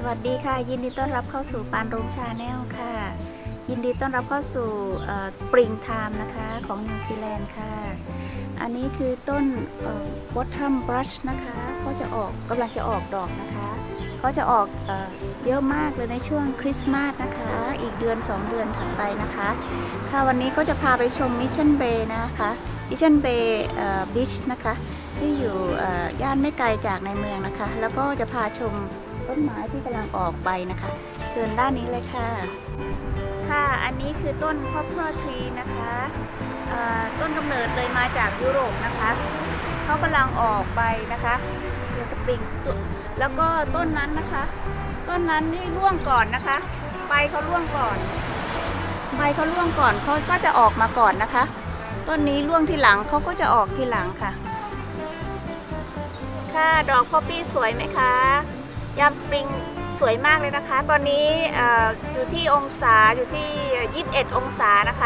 วัสดีค่ะยินดีต้อนรับเข้าสู่ปานรงชาแนลค่ะยินดีต้อนรับเข้าสู่สปริงไทม์นะคะของนิวซีแลนด์ค่ะอันนี้คือต้นบอททัมบรัชนะคะเขาจะกำลังจะออกดอกนะคะเขาจะออกเยอะมากเลยในช่วงคริสต์มาสนะคะอีกเดือน2 เดือนถัดไปนะคะค่ะวันนี้ก็จะพาไปชมมิชชั่นเบย์นะคะมิชชั่นเบย์บีชนะคะที่อยู่ย่านไม่ไกลจากในเมืองนะคะแล้วก็จะพาชมต้นไม้ที่กำลังออกใบนะคะเชิญด้านนี้เลยค่ะค่ะอันนี้คือต้นพอปเปอร์ทรีนะคะต้นกำเนิดเลยมาจากยุโรปนะคะเขากำลังออกใบนะคะเดือนสปริงแล้วก็ต้นนั้นนะคะต้นนั้นนี่ร่วงก่อนนะคะใบเขาร่วงก่อนเขาก็จะออกมาก่อนนะคะต้นนี้ร่วงทีหลังเขาก็จะออกทีหลังค่ะค่ะดอกพอปปี้สวยไหมคะยามสปริงสวยมากเลยนะคะตอนนี้อยู่ที่องศาอยู่ที่21 องศานะคะ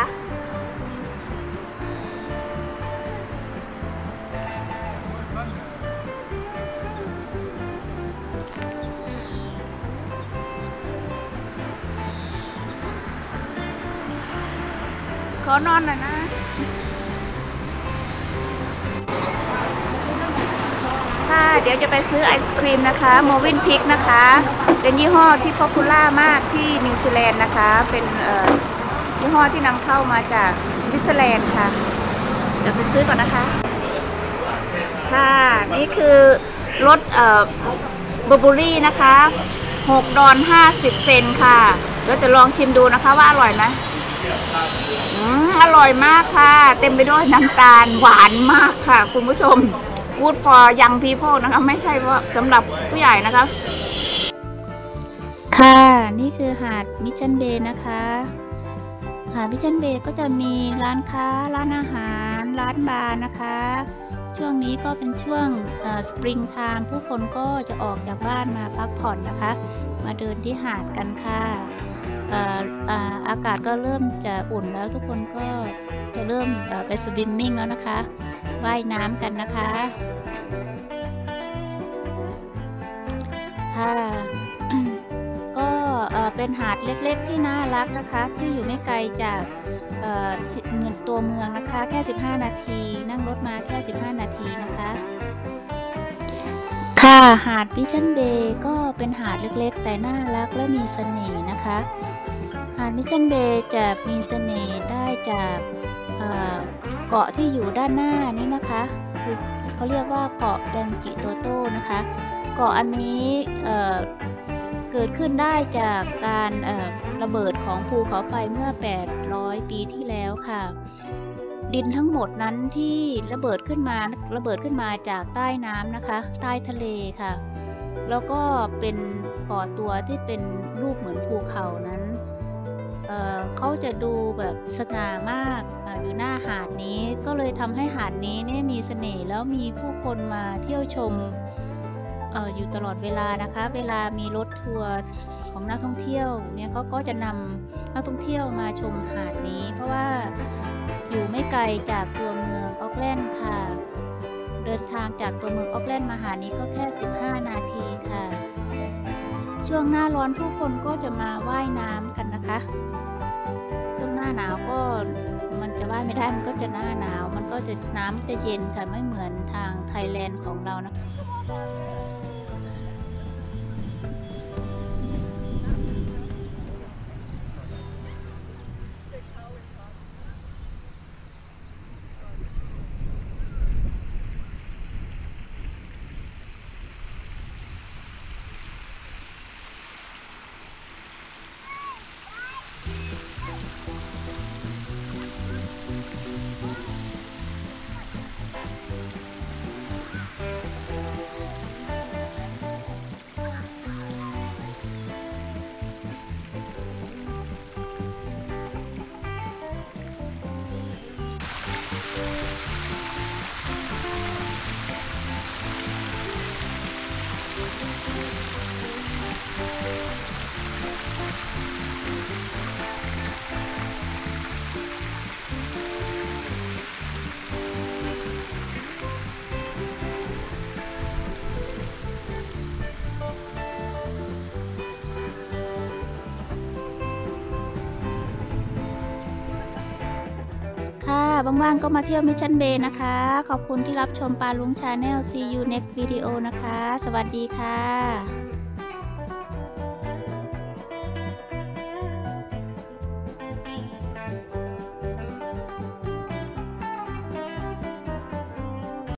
ขอนอนหน่อยนะค่ะเดี๋ยวจะไปซื้อไอศครีมนะคะโมวินพิกนะคะเป็นยี่ห้อที่ป๊อปปูล่ามากที่นิวซีแลนด์นะคะเป็นยี่ห้อที่นำเข้ามาจากสวิตเซอร์แลนด์ค่ะเดี๋ยวไปซื้อก่อนนะคะค่ะนี่คือรสเบอร์เบอรี่นะคะ$6.50ค่ะเราจะลองชิมดูนะคะว่าอร่อยไหมอร่อยมากค่ะเต็มไปด้วยน้ำตาลหวานมากค่ะคุณผู้ชม Good for young people นะคะไม่ใช่ว่าสำหรับผู้ใหญ่นะคะค่ะนี่คือหาดมิชชั่นเบย์นะคะหาดมิชชั่นเบย์ก็จะมีร้านค้าร้านอาหารร้านบาร์นะคะช่วงนี้ก็เป็นช่วงสปริงไทม์ผู้คนก็จะออกจากบ้านมาพักผ่อนนะคะมาเดินที่หาดกันค่ะอากาศก็เริ่มจะอุ่นแล้วทุกคนก็จะเริ่มไปสวิมมิ่งแล้วนะคะว่ายน้ำกันนะคะค่ะ ก็เป็นหาดเล็กๆที่น่ารักนะคะที่อยู่ไม่ไกลจากตัวเมืองนะคะแค่15 นาทีนั่งรถมาแค่15 นาทีนะคะค่ะหาดมิชชั่นเบย์ก็เป็นหาดเล็กๆแต่น่ารักและมีเสน่ห์นะคะหาดมิชชั่นเบย์จะมีเสน่ห์ได้จากเกาะที่อยู่ด้านหน้านี้นะคะคือเขาเรียกว่าเกาะแดงจิโตโต้นะคะเกาะอันนี้เกิดขึ้นได้จากการระเบิดของภูเขาไฟเมื่อ800 ปีที่แล้วค่ะดินทั้งหมดนั้นที่ระเบิดขึ้นมาจากใต้น้ำนะคะใต้ทะเลค่ะแล้วก็เป็นก่อตัวที่เป็นรูปเหมือนภูเขานั้นเขาจะดูแบบสง่ามากอยู่หน้าหาดนี้ก็เลยทำให้หาดนี้เนี่ยมีเสน่ห์แล้วมีผู้คนมาเที่ยวชมอยู่ตลอดเวลานะคะเวลามีรถทัวร์ของนักท่องเที่ยวเนี่ยเขาก็จะนำนักท่องเที่ยวมาชมหาดนี้เพราะว่าอยู่ไม่ไกลจากตัวเมืองออคแลนด์ค่ะเดินทางจากตัวเมืองออคแลนด์มาหาดนี้ก็แค่15 นาทีค่ะช่วงหน้าร้อนผู้คนก็จะมาว่ายน้ำกันนะคะช่วงหน้าหนาวก็มันจะว่ายไม่ได้มันก็จะหน้าหนาวมันก็จะน้ำจะเย็นค่ะไม่เหมือนทางไทยแลนด์ของเรานะว่างๆก็มาเที่ยวมิชชั่นเบย์นะคะขอบคุณที่รับชมปาลุงชาแนล See you next video นะคะสวัสดีค่ะ